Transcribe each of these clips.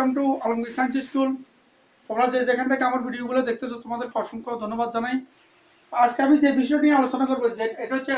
Welcome to Alamgir science school. তোমরা যে যেখান থেকে আমার ভিডিওগুলো দেখতেছো তোমাদেরকে অসংখ্য ধন্যবাদ জানাই। আজকে আমি যে বিষয় নিয়ে আলোচনা করবো যে এটা হচ্ছে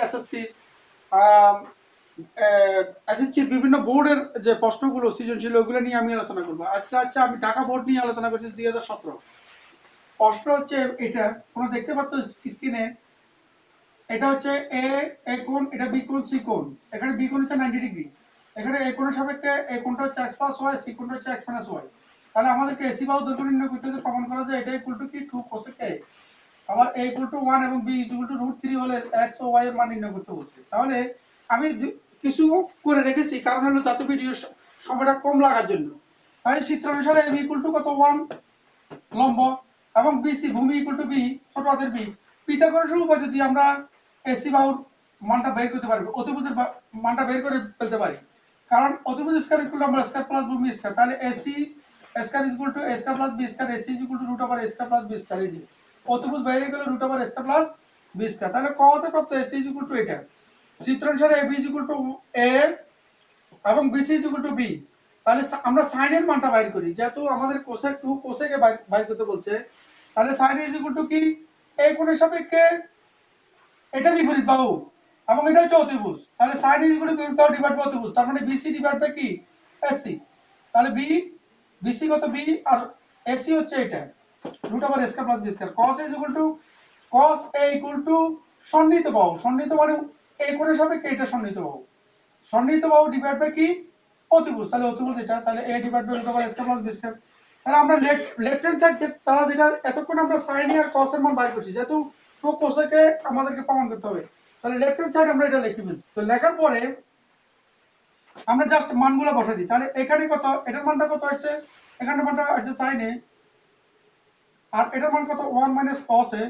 এসএসসির বিভিন্ন বোর্ডের যে প্রশ্নগুলো সৃজনশীল ওগুলো নিয়ে আমি আলোচনা করবো। আজকে হচ্ছে আমি ঢাকা বোর্ড নিয়ে আলোচনা করছি 2017। প্রশ্ন হচ্ছে এটা, তোমরা দেখতে পাচ্ছ স্ক্রিনে, এটা হচ্ছে এ এ কোণ, এটা বি কোণ, সি কোণ। এখানে বি কোণ হচ্ছে 90 ডিগ্রি, এখানে এ কোণের সাপেক্ষে এ কোণটা হচ্ছে x প্লাস ওয়াই, সি কোণটা হচ্ছে x মাইনাস ওয়াই। তাহলে আমাদেরকে এসি বাহু দৈর্ঘ্য নির্ণয় করতে হলে প্রমাণ করা যায় এটা ইকুয়াল টু কি 2 cosec a। আবার a ইকুয়াল টু 1 এবং b ইকুয়াল টু √3 হলে x ও y এর মান নির্ণয় করতে বলছে। তাহলে আমি কিছু করে রেখেছি, কারণ হলো যাতে ভিডিও সময়টা কম লাগার জন্য। তাই সূত্রানুসারে a ইকুয়াল টু কত 1 লম্ব এবং বিসি ভূমি ইকুয়াল টু বি ছোট হাতের বি। পিথাগোরাসের উপায় যদি আমরা এসি বাহুর মানটা বের করতে পারি, অতিভুজের মানটা বের করে ফেলতে পারি, কারণ অতিভুজ স্কয়ার ইকুয়াল টু আমরা স্কয়ার প্লাস ভূমি স্কয়ার, তাহলে AC square equal to a square plus b square, AC equal to √a square plus b square. এই যে অতিভুজ বাইরে গেলে √a square plus b square. তাহলে ক হতে প্রাপ্ত এসি ইকুয়াল টু এটা। চিত্রানুসারে ab ইকুয়াল টু a এবং বিসি ইকুয়াল টু বি। তাহলে আমরা সাইনের মানটা বাইর করি, যেহেতু আমাদের কোসেক 2 কোসেকে বাইর করতে বলছে। তাহলে সাইন ইজ ইকুয়াল টু কি, এই কোণের সাপেক্ষে এটা বিপরীত বাহু এবং এটা হচ্ছে অতিভুজ। তাহলে সাইন ইজ ইকুয়াল টু বিপরীত বাহু ডিভাইড বাই অতিভুজ, তার মানে বিসি ডিভাইড বাই কি এসি। তাহলে বিসি কত বি আর এসি হচ্ছে এটা √a square plus B square. cos a is equal to cos a equal to সন্নিহিত বাহু, সন্নিহিত মানে এই কোণের সাপেক্ষে এটা সন্নিহিত বাহু, সন্নিহিত বাহু ডিভাইড বাই কি অতিভুজ। তাহলে অতিভুজ এটা, তাহলে a divide by √a square plus B square. তাহলে আমরা লেফট হ্যান্ড সাইড যে তারা যেটা এতক্ষণ আমরা sin আর cos এর মান বাইর করছি, যেহেতু তো কোসেকে আমাদেরকে প্রমাণ করতে হবে, তাহলে লেফট হ্যান্ড সাইড আমরা এটা লিখে ফেলছি। তো লেখার পরে আমরা জাস্ট মানগুলো বসাই দিই। তাহলে এখানে কত, এটার মানটা কত আসছে, এখানের মানটা আসছে sin a, আর এটার মান কত 1 মাইনাস cos a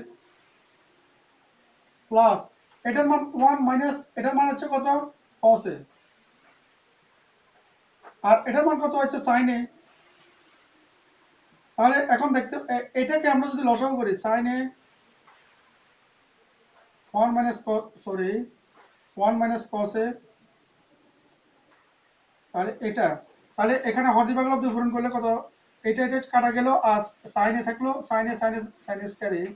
প্লাস এটার মান 1 মাইনাস এটার মান হচ্ছে কত cos a, আর এটার মান কত হচ্ছে sin a। তাহলে এখন দেখতে এটাকে আমরা যদি লসাগু করি sin a 1 minus sorry 1 minus cos a, তাহলে এটা, তাহলে এখানে হরদি বাংলা অব্দি পূরণ করলে কত, এটা এটা কাটা গেল আর sin a থাকলো, sin a sin a square a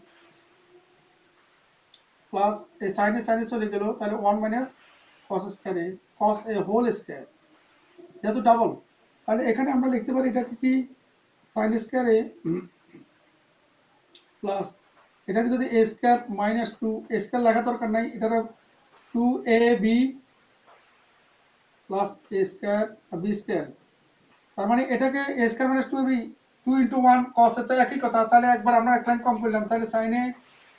plus এই sin a চলে গেল, তাহলে 1 minus cos square a cos a whole square, যেহেতু ডাবল। তাহলে এখানে আমরা লিখতে পারি এটাকে কি sin স্কয়ার a প্লাস এটাকে যদি a square minus 2 a square লেখা দরকার নাই, এটা 2ab plus a square b square. তার মানে এটাকে a square minus 2ab 2 into 1 cos A তো একই কথা, তাহলে একবার আমরা এক লাইন কম করলাম, তাহলে sin a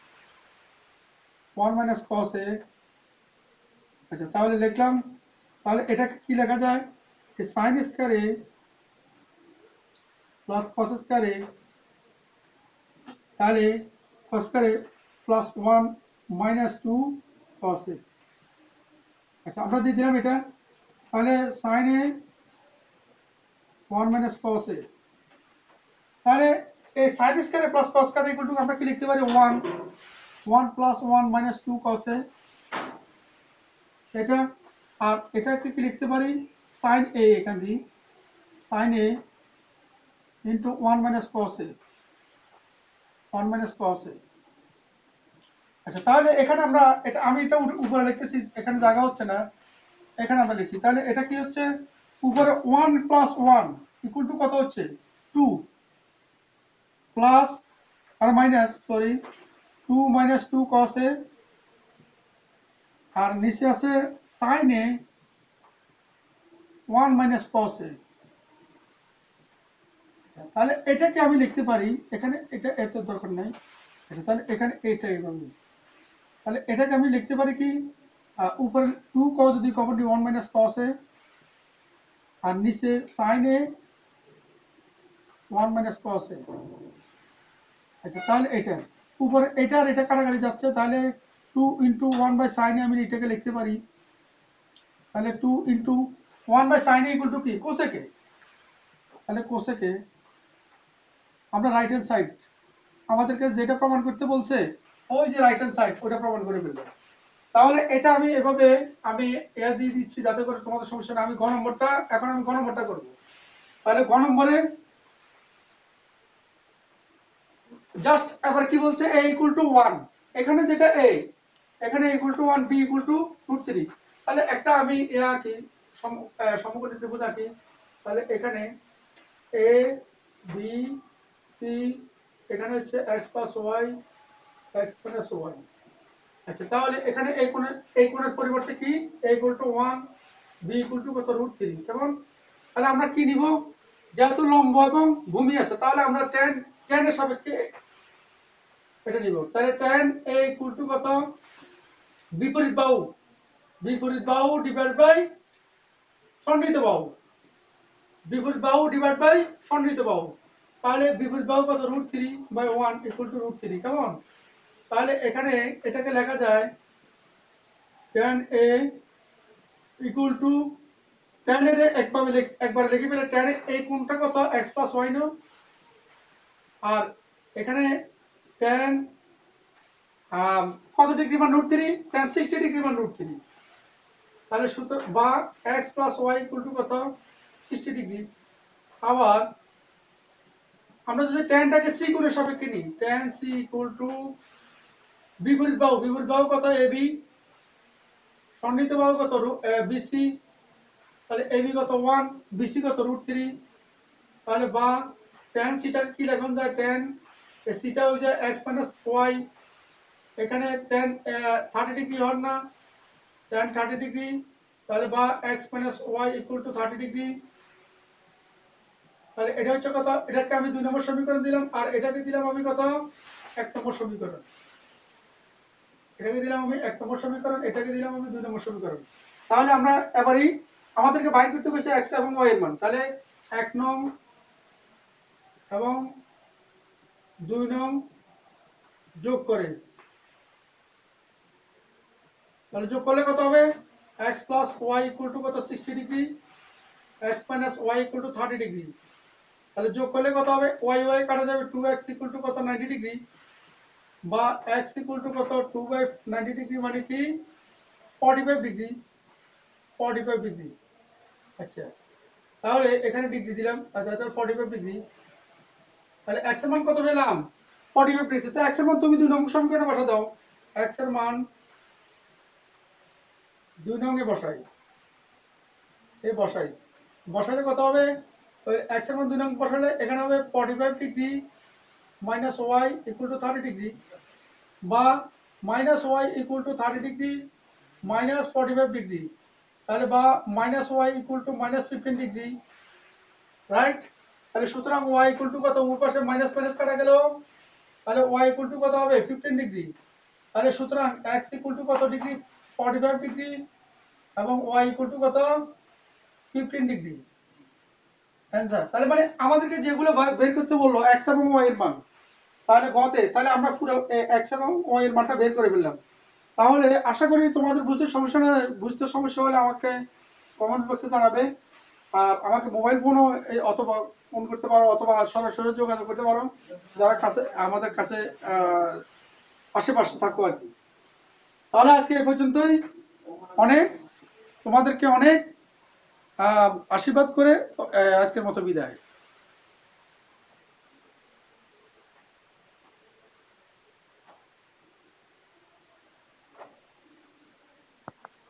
1 minus cos a। আচ্ছা তাহলে লিখলাম, তাহলে এটাকে কি লেখা যায়, sin square a plus cos square a, তাহলে cos square a plus 1 minus 2 cos a। আচ্ছা আমরা দিয়ে দিলাম এটা, তাহলে sin a 1 minus cos a, তাহলে এই sin square a plus cos square a equal to আমরা কি লিখতে পারি 1 প্লাস 1 মাইনাস 2 cos a এটা, আর এটাকে কি লিখতে পারি sin a, এখান দিয়ে sin a into 1 minus cos a 1 minus cos a। আচ্ছা তাহলে এখানে আমরা এটা, আমি এটা উপরে লিখতেছি, এখানে জায়গা হচ্ছে না, এখানে আমরা লিখি। তাহলে এটা কি হচ্ছে উপরে 1 প্লাস 1 ইকুয়াল টু কত হচ্ছে 2 প্লাস আর মাইনাস 2 মাইনাস 2 cos a, আর নিচে আছে sin a 1 minus cos a। তাহলে এটাকে আমি লিখতে পারি, এখানে এটা এত দরকার নাই। আচ্ছা তাহলে এখানে এটা এইভাবে, তাহলে এটাকে আমি লিখতে পারি কি উপরে 2 cos যদি কমন দিই 1 মাইনাস cos a, আর নিচে sin a 1 minus cos a। আচ্ছা তাহলে এটা উপরে এটা আর এটা কাটাকাটি যাচ্ছে, তাহলে 2 ইনটু 1 বাই sin a আমি এটাকে লিখতে পারি, তাহলে 2 into 1 by sin a equal to কি cosec a। তাহলে cosec a আমরা রাইট হ্যান্ড সাইড আমাদেরকে যেটা প্রমাণ করতে বলছে ওই যে রাইট হ্যান্ড সাইড ওটা প্রমাণ করে ফেলবো। তাহলে এটা আমি এভাবে আমি এর দিয়ে দিচ্ছি যাতে করে তোমাদের সমস্যা না। আমি ঘ নম্বরটা এখন আমি ঘ নম্বরটা করব। তাহলে ঘ নম্বরে জাস্ট এবার কি বলছে a ইকুয়াল টু 1, এখানে যেটা a, এখানে equal to 1, b equal to √3। তাহলে একটা আমি এরা কি সমকোণী ত্রিভুজ আঁকি। তাহলে এখানে a b c, এখানে হচ্ছে x plus y x plus y। আচ্ছা, তাহলে এখানে এই কোণের পরিবর্তে কি a equal to 1, b equal to কত √3, কেমন? তাহলে আমরা কি নিব, যেহেতু লম্ব এবং ভূমি আছে তাহলে আমরা tan এর সাপেক্ষে এটা নিব। তাহলে tan a ইকুয়াল টু কত, বিপরীত বাহু ডিভাইড বাই সন্নিহিত বাহু, বিপরীত বাহু ডিভাইড বাই সন্নিহিত বাহু। তাহলে বিপরীত বাহু কত √3/1 ইকুয়াল টু √3, কেমন? তাহলে এখানে এটাকে লেখা যায় tan a equal to, tan এর একবার লিখে ফেলে tan এই কোণটা কত x প্লাস y না, আর এখানে tan কত ডিগ্রি মান √3, tan 60 ডিগ্রি মান √3। তাহলে সূত্র বা x plus y equal to কত 60 ডিগ্রি। আবার আমরা যদি tanটাকে c কোণের সাপেক্ষে নিই, tan c ইকুয়াল টু বিপরীত বাহু কত ab, সন্নিহিত বাহু কত bc, তাহলে ab কত 1, bc কত √3। তাহলে বা tan থিটা কি লেখা যায়, tan থিটা হয়ে যায় x মাইনাস y, এখানে tan 30 ডিগ্রি হয় না, tan 30 ডিগ্রি, তাহলে বা x minus y equal to 30 degree. তাহলে এটা হচ্ছে কত, এটাকে আমি 2 নম্বর সমীকরণ দিলাম, আর এটাকে দিলাম আমি কত 1 নম্বর সমীকরণ, এটাকে দিলাম আমি 1 নম্বর সমীকরণ, এটাকে দিলাম আমি 2 নম্বর সমীকরণ। তাহলে আমরা এবারই আমাদেরকে বাইর করতে হচ্ছে x এবং y এর মান। তাহলে 1 নং এবং 2 নং যোগ করে, তাহলে যোগ করলে কত হবে, x plus y equal to কত 60 degree, x minus y equal to 30 degree. তাহলে যোগ করলে কত হবে, y কাটা যাবে, 2x ইকুয়াল টু কত 90 ডিগ্রি, বা x ইকুয়াল টু কত 2/90 ডিগ্রি মানে কি 45 ডিগ্রি, 45 ডিগ্রি। আচ্ছা, তাহলে এখানে ডিগ্রি দিলাম, তাহলে 45 ডিগ্রি। তাহলে x এর মান কত পেলাম, 45 ডিগ্রি। তো x এর মান তুমি 2 নং সমীকরণে বসা দাও, x এর মান 2 নং এ বসাই, বসালে কত হবে, ওই x এর মান 2 নং বসালে এখানে হবে 45 degree minus y equal to 30 degree, বা minus y equal to 30 degree minus 45 degree. তাহলে বা minus y equal to minus 15 degree, right? তাহলে সুতরাং y ইকুয়াল টু কত, উপর পাশে মাইনাস মাইনাস কাটা গেল, তাহলে y ইকুয়াল টু কত হবে 15 ডিগ্রি। তাহলে সুতরাং x ইকুয়াল টু কত ডিগ্রি, 45 ডিগ্রি, এবং y ইকুয়াল টু কত 15 ডিগ্রি অ্যান্সার। তাহলে মানে আমাদেরকে যেগুলো বের করতে বললো x এবং y এর মান, তাহলে গতে তাহলে আমরা পুরো x এবং y এর মানটা বের করে ফেললাম। তাহলে আশা করি তোমাদের বুঝতে সমস্যা হলে আমাকে কমেন্ট বক্সে জানাবে, আর আমাকে মোবাইল ফোনও অথবা ফোন করতে পারো, অথবা সরাসরি যোগাযোগ করতে পারো যারা কাছে আমাদের কাছে আশেপাশে থাকো আর কি। তাহলে আজকে এ পর্যন্তই, অনেক তোমাদেরকে অনেক আশীর্বাদ করে আজকের মতো বিদায়।